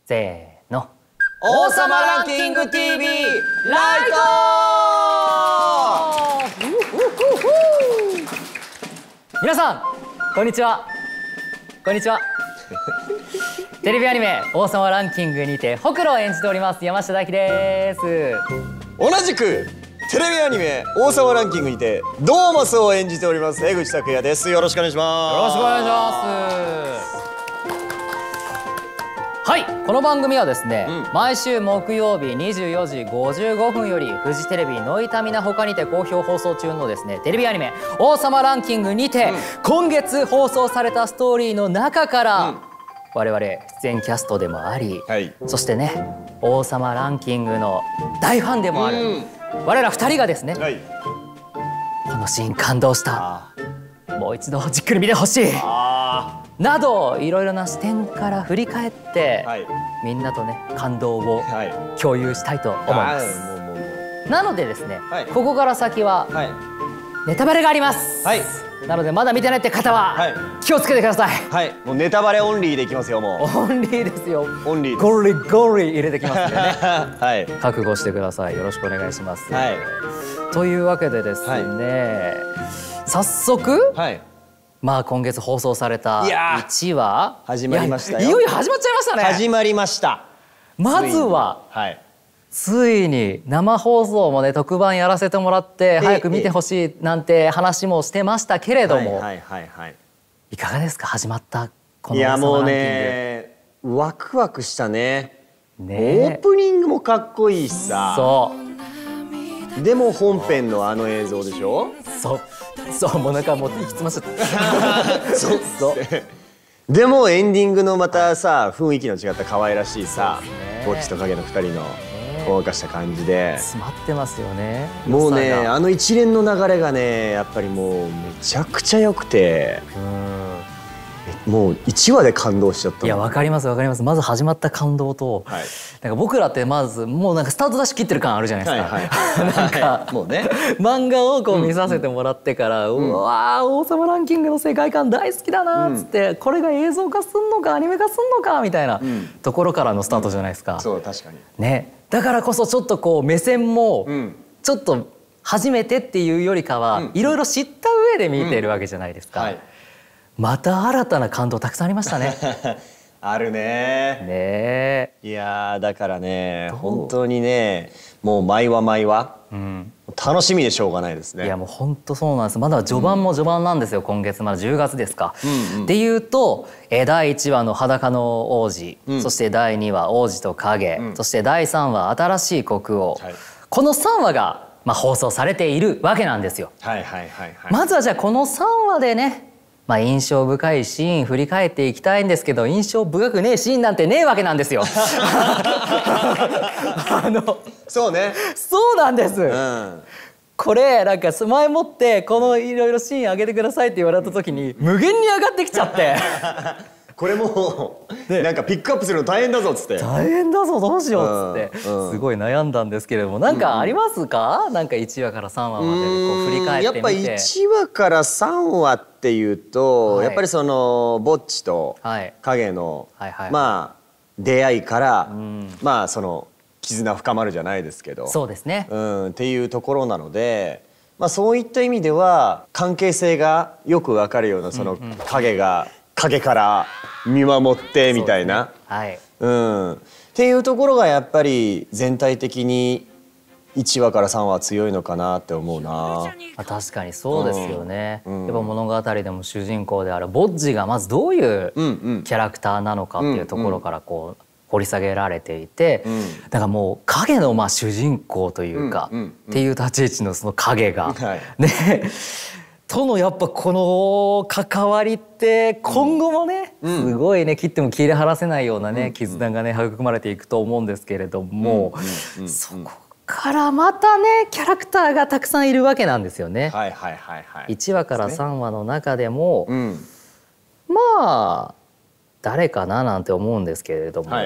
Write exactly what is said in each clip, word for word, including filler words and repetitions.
せーの。 王様ランキング ティーブイ ライト。 皆さんこんにちは。こんにちは。テレビアニメ王様ランキングにてほくろを演じております山下大輝です。 同じくテレビアニメ王様ランキングにてドーマスを演じております江口拓也です。よろしくお願いします。 よろしくお願いします。はい、この番組はですね、うん、毎週木曜日にじゅうよじごじゅうごふんよりフジテレビノイタミナほかにて好評放送中のですねテレビアニメ王様ランキングにて、うん、今月放送されたストーリーの中から、うん、我々出演キャストでもあり、はい、そしてね王様ランキングの大ファンでもある、うん、我らふたりがですね、はい、このシーン感動した、もう一度じっくり見てほしいなどいろいろな視点から振り返って、はい、みんなとね感動を共有したいと思います。なのでですね、はい、ここから先は、はい、ネタバレがあります、はい、なのでまだ見てないって方は、はい、気をつけてください。はい、 もうネタバレオンリーでいきますよ。もうオンリーですよ。 オンリーです。 ゴリゴリ入れてきますんでねはい、 覚悟してください。よろしくお願いします、はい、というわけでですね、はい、早速、はい、まあ今月放送されたいちわ始まりましたよ。 いよいよ始まっちゃいましたね。 始まりました。 まずは、はい、ついに生放送もね特番やらせてもらって早く見てほしいなんて話もしてましたけれども、いかがですか始まったこの王様ランキング。いやもうねワクワクしたね。ねオープニングもかっこいいしさ。そうでも本編のあの映像でしょ。 そうそうもうなんかもう息つましちゃったそうそうでもエンディングのまたさ雰囲気の違った可愛らしいさぼっちと影のふたりのほんわかした感じで詰まってますよね。 もうねあの一連の流れがねやっぱりもうめちゃくちゃ良くて、もういちわで感動しちゃった。 いやわかりますわかります。まず始まった感動と、はい、なんか僕らってまずもうなんかスタートダッシュ切ってる感あるじゃないですか。なんかもうね漫画をこう見させてもらってから、うん、うわー王様ランキングの世界観大好きだなっつって、うん、これが映像化すんのかアニメ化すんのかみたいなところからのスタートじゃないですか。うん、 そう確かにね。だからこそちょっとこう目線もちょっと初めてっていうよりかはいろいろ知った上で見てるわけじゃないですか。はい、また新たな感動たくさんありましたね。 あるね。 ねいやだからね本当にねもう毎話毎話、うん、楽しみでしょうがないですね。 いやもう本当そうなんです。まだ序盤も序盤なんですよ、うん、今月まだじゅうがつですか。うんうん、っていうとだいいちわの裸の王子、うん、そしてだいにわ王子と影、うん、そしてだいさんわ新しい国王、はい、このさんわがまあ放送されているわけなんですよ。まずはじゃあこのさんわでねまあ印象深いシーン振り返っていきたいんですけど、印象深くねえシーンなんてねえわけなんですよ。あのそうねそうなんです、うん、これなんか前もってこのいろいろシーン上げてくださいって言われた時に無限に上がってきちゃってこれもうなんかピックアップするの大変だぞっつって大変だぞどうしようっつってすごい悩んだんですけれども、なんかありますか？なんかいちわからさんわまでこう振り返ってみて。やっぱいちわからさんわっていうと、はい、やっぱりそのぼっちと影のまあ出会いから、うん、まあその絆深まるじゃないですけど、 そうですね、 うん、っていうところなので、まあそういった意味では関係性がよくわかるようなその影が影から見守ってみたいな、はい、うん、っていうところがやっぱり全体的にいちわからさんわ強いのかなって思うな。 あ確かにそうですよね。うん、やっぱ物語でも主人公であるボッジがまずどういうキャラクターなのかっていうところからこう掘り下げられていて、うん、だからもう影のまあ主人公というかっていう立ち位置のその影が、はい、ねとのやっぱこの関わりって今後もね、うん、すごいね切っても切り離せないようなね、うん、絆がね育まれていくと思うんですけれども、うん、そこからまたねキャラクターがたくさんいるわけなんですよね。いちわからさんわの中でも、うん、まあ誰かななんて思うんですけれども、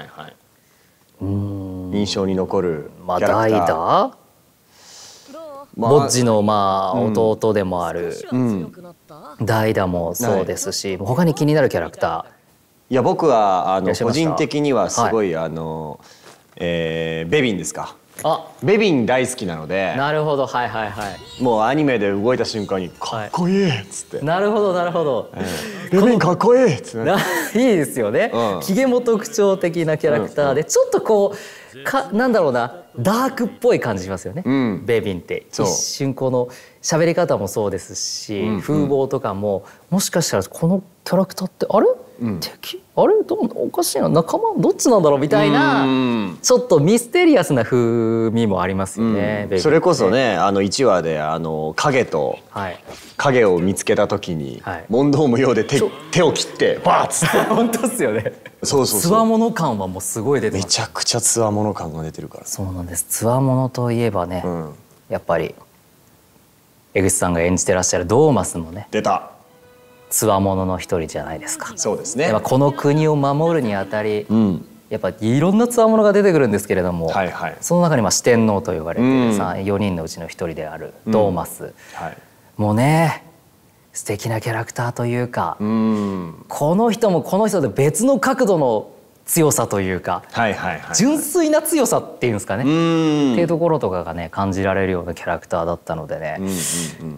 印象に残るキャラクター、まあ、 代打ボッジのまあ弟でもある代打もそうですし、他に気になるキャラクタいや僕はあの個人的にはすごい、はい、あの、えー、ベビンですか。あ、ベビン大好きなので。 なるほど、はいはいはい。 もうアニメで動いた瞬間にかっこいいっつって。 なるほどなるほど。 ベビンかっこいいっつって。 いいですよね。ひげも特徴的なキャラクターで、ちょっとこうかなんだろうな、ダークっぽい感じしますよね。ベビンって一瞬この喋り方もそうですし、風貌とかももしかしたらこのキャラクターってあれ？敵？あれどうおかしいな、仲間どっちなんだろうみたいなちょっとミステリアスな風味もありますよね。 うん、それこそね、あのいちわであの影と影を見つけた時に、はい、問答無用で 手, 手を切ってバーッつって本当ですよね。 そうそうそう。 つわもの感はもうすごい出てます。 めちゃくちゃつわもの感が出てるから。 そうなんです。つわものといえばね、うん、やっぱり江口さんが演じてらっしゃるドーマスもね。 出た。 つわものの一人じゃないですか。 そうですね。 やっぱこの国を守るにあたり、うん、やっぱいろんなつわものが出てくるんですけれども、はいはい、その中にまあ四天王と呼ばれているさん、よにんのうちの一人であるドーマス、うん、はい、もうね素敵なキャラクターというか、うん、この人もこの人で別の角度の強さというか、純粋な強さっていうんですかね、っていうところとかがね感じられるようなキャラクターだったのでね。うんうんうん、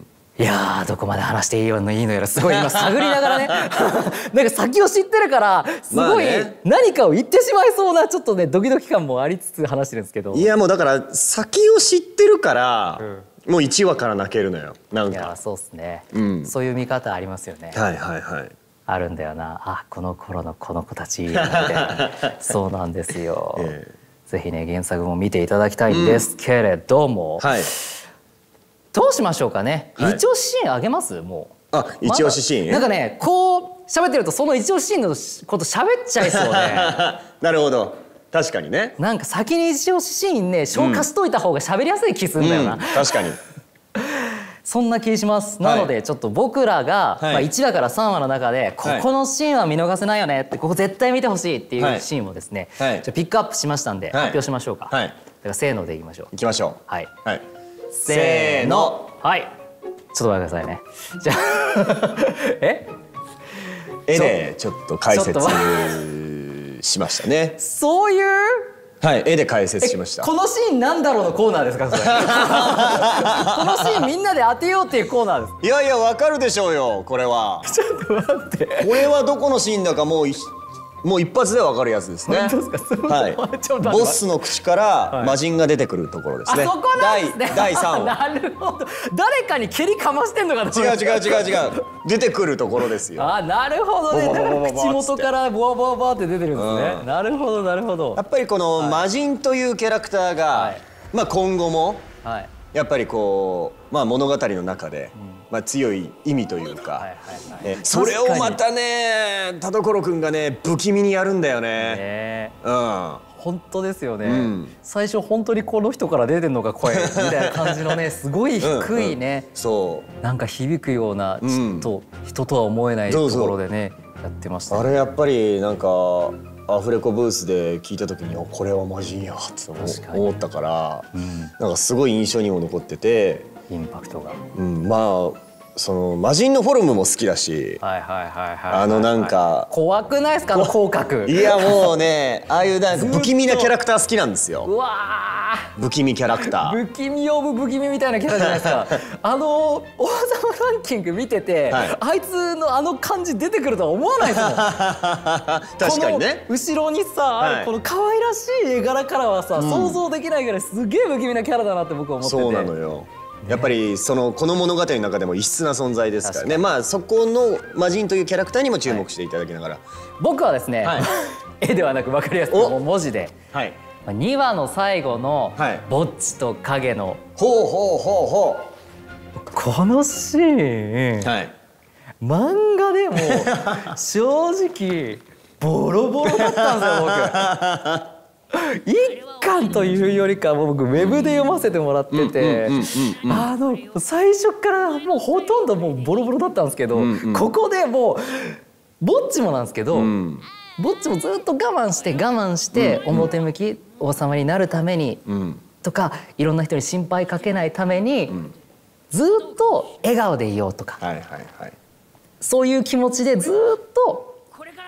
いやーどこまで話していいのいいのやらすごい今探りながらねなんか先を知ってるからすごい何かを言ってしまいそうなちょっとねドキドキ感もありつつ話してるんですけど。 いやもうだから先を知ってるから、うん、もういちわから泣けるのよ。なんかいやそうっすね、うん、そういう見方ありますよね。 はいはいはい、 あるんだよな。あ、この頃のこの子たちみたいなそうなんですよ、えー、ぜひね原作も見ていただきたいんですけれども、うん、はい、どうしましょうかね。はい、一押しシーンあげます？もう。あ、一押しシーン。 なんかね、こう喋ってるとその一押しシーンのこと喋っちゃいそうで。 なるほど。確かにね。 なんか先に一押しシーンね消化しといた方が喋りやすい気するんだよな。うん、 確かに。 そんな気します。なのでちょっと僕らが、はい、まあいちわからさんわの中でここのシーンは見逃せないよねって、ここ絶対見てほしいっていうシーンをですね、はい、じゃピックアップしましたんで、はい、発表しましょうか。はい、だからせーのでいきましょう。 いきましょう。 はい。 はい、 せーの。はい。ちょっと待ってくださいね。じゃあえ？ 絵でちょっと解説しましたね。 そういう？ はい、絵で解説しました。 このシーンなんだろうのコーナーですかそれ。このシーンみんなで当てようっていうコーナーです。 いやいやわかるでしょうよこれは。 ちょっと待って。 これはどこのシーンだかもうもう一発でわかるやつですね。 本当ですか。 はい。ボスの口から魔人が出てくるところですね。 あそこなんですね。 だいさんわ。 なるほど。誰かに蹴りかましてんのかな。 違う違う違う違う。出てくるところですよ。 あ、なるほどね。だから口元からボワボワボワって出てるんですね。うん、なるほどなるほど。 やっぱりこの魔人というキャラクターが、はい、まあ今後もやっぱりこうまあ物語の中で。うん、まあ強い意味というか、それをまたね田所くんがね不気味にやるんだよね。ね、うん、 本当ですよね、うん、最初本当にこの人から出てんのか声みたいな感じのねすごい低いね、うん、そうなんか響くようなちょっと人とは思えないところでねやってました、ね、 あれやっぱりなんかアフレコブースで聞いた時にこれは魔人やって思ったから、うん、なんかすごい印象にも残っててインパクトが、 うん、まあその魔人のフォルムも好きだし、あのなんか怖くないですかあの口角。 いやもうねああいうなんか不気味なキャラクター好きなんですよ。 うわ不気味キャラクター。不気味オブ不気味みたいなキャラじゃないですか。あの王様ランキング見てて、はい、あいつのあの感じ出てくるとは思わないですもん。 確かにね。 後ろにさ、はい、この可愛らしい絵柄からはさ、うん、想像できないぐらいすげえ不気味なキャラだなって僕は思ってて。 そうなのよ。やっぱりそのこの物語の中でも異質な存在ですからね。まあそこの魔人というキャラクターにも注目していただきながら、はい、 僕はですね、はい、絵ではなく分かりやすくもう文字で、はい、にわの最後のぼっちと影の、 ほうほうほうほうこのシーン、はい、漫画でも正直ボロボロだったんですよ僕。一巻というよりかは僕ウェブで読ませてもらってて、あの最初からもうほとんどもうボロボロだったんですけど、うんうん、ここでもうぼっちもなんですけど、うん、ぼっちもずっと我慢して我慢して表向き王様になるために、うん、とかいろんな人に心配かけないために、うん、ずっと笑顔でいようとか、はいはいはい、そういう気持ちでずっと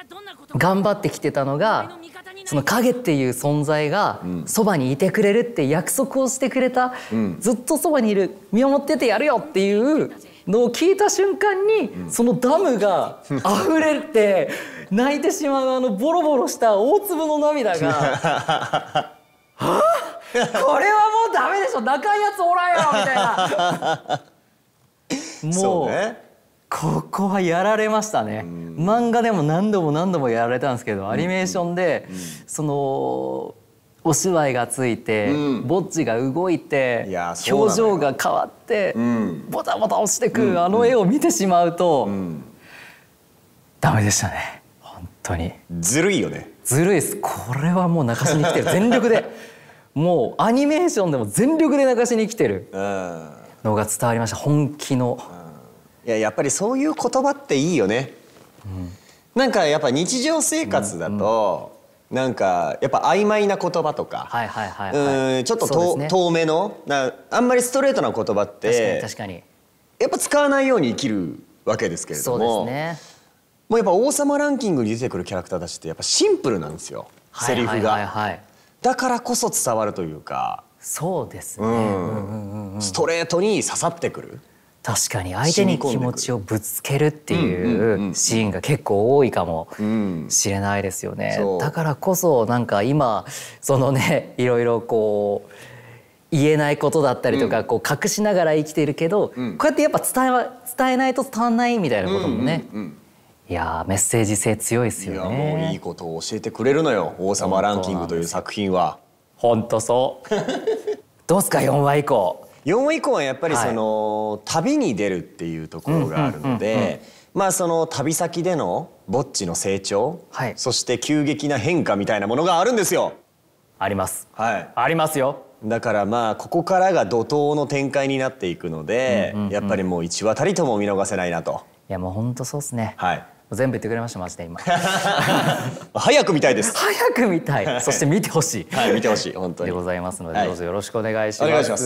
頑張ってきてたのが、その影っていう存在がそばにいてくれるって約束をしてくれた、うん、ずっとそばにいる、見守っててやるよっていうのを聞いた瞬間に、うん、そのダムが溢れて泣いてしまうあのボロボロした大粒の涙がはあ、これはもうダメでしょ、泣かんやつおらんよみたいなもう、ね、ここはやられましたね。漫画でも何度も何度もやられたんですけど、アニメーションでそのお芝居がついて、ボッチが動いて表情が変わってボタボタ落ちてくるあの絵を見てしまうとダメでしたね。本当にずるいよね。 ずるいです。これはもう泣かしに来てる、全力でもうアニメーションでも全力で泣かしに来てるのが伝わりました。本気の。 いや、やっぱりそういう言葉っていいよね。うん、なんかやっぱ日常生活だと、うん、なんかやっぱ曖昧な言葉とか、ちょっとと、ね、遠めのな、あんまりストレートな言葉って確かに確かにやっぱ使わないように生きるわけですけれども、 そうですね、 もうやっぱ王様ランキングに出てくるキャラクターたちってやっぱシンプルなんですよ、セリフが。だからこそ伝わるというか、 そうですね、 ストレートに刺さってくる。 確かに相手に気持ちをぶつけるっていうシーンが結構多いかもしれないですよね。だからこそなんか今そのね、いろいろこう言えないことだったりとか、こう隠しながら生きているけど、こうやってやっぱ伝え伝えないと伝わんないみたいなこともね、いやメッセージ性強いですよね。 いや、もういいことを教えてくれるのよ、王様ランキングという作品は。 本当そうどうですか、よんわ以降。 よんわ以降はやっぱりその、はい、旅に出るっていうところがあるので、まあその旅先でのぼっちの成長、はい、そして急激な変化みたいなものがあるんですよ。 あります、 はい、 ありますよ。 だからまあここからが怒涛の展開になっていくので、やっぱりもう一話たりとも見逃せないなと。 いやもう本当そうですね。 はい、 全部言ってくれましたマジで今早く見たいです。 早く見たい。そして見てほしい。 はい、見てほしい本当に。 でございますので、どうぞよろしくお願いします。 お願いします。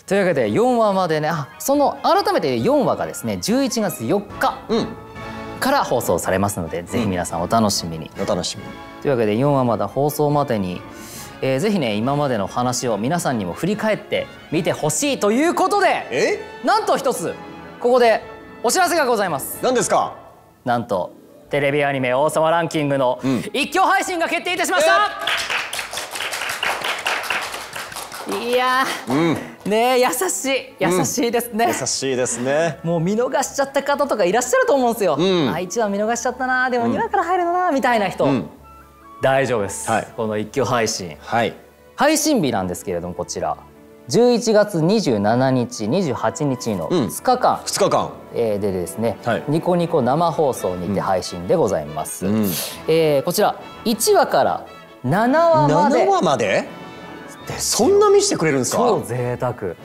というわけでよんわまでね、あ、その改めてよんわがですねじゅういちがつよっかから放送されますので、ぜひ皆さんお楽しみに。 お楽しみに。 というわけでよんわまだ放送までに、えー、ぜひね今までの話を皆さんにも振り返って見てほしいということで、 えなんと一つここでお知らせがございます。 何ですか？ なんとテレビアニメ王様ランキングの一挙配信が決定いたしました、うん、いやー、うん、ねえ優しい優しいですね、うん、 優しいですね。 もう見逃しちゃった方とかいらっしゃると思うんですよ、うん、あいちわ見逃しちゃったな、でもにわから入るなみたいな人、うん、大丈夫です、はい、この一挙配信、はい、配信日なんですけれども、こちらじゅういちがつにじゅうしちにちにじゅうはちにちのふつかかん、 うん、ふつかかんでですね、はい、ニコニコ生放送にて配信でございます、うん、えー、こちらいちわからななわまで。 ななわまでそんな見せてくれるんですか？ 超贅沢、うん、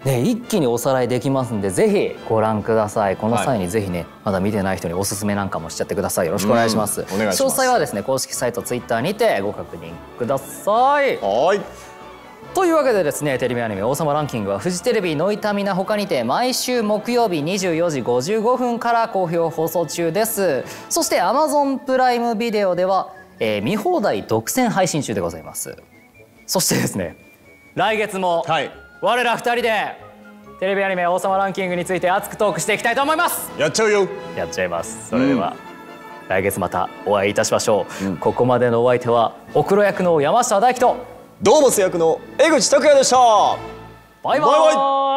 ね、一気におさらいできますんで、ぜひご覧ください。この際にぜひね、まだ見てない人におすすめなんかもしちゃってください。よろしくお願いします、うん、お願いします。詳細はですね公式サイトツイッターにてご確認ください。 はい。 というわけでですね、テレビアニメ王様ランキングはフジテレビノイタミナ他にて毎週木曜日にじゅうよじごじゅうごふんから好評放送中です。そして アマゾン プライムビデオでは、えー、見放題独占配信中でございます。そしてですね、来月も我らふたりでテレビアニメ王様ランキングについて熱くトークしていきたいと思います。 やっちゃうよ。 やっちゃいます。それでは、うん、来月またお会いいたしましょう、うん、ここまでのお相手はお黒役の山下大輝とドーモス役の江口拓也でした。 バイバイ。バイバイ。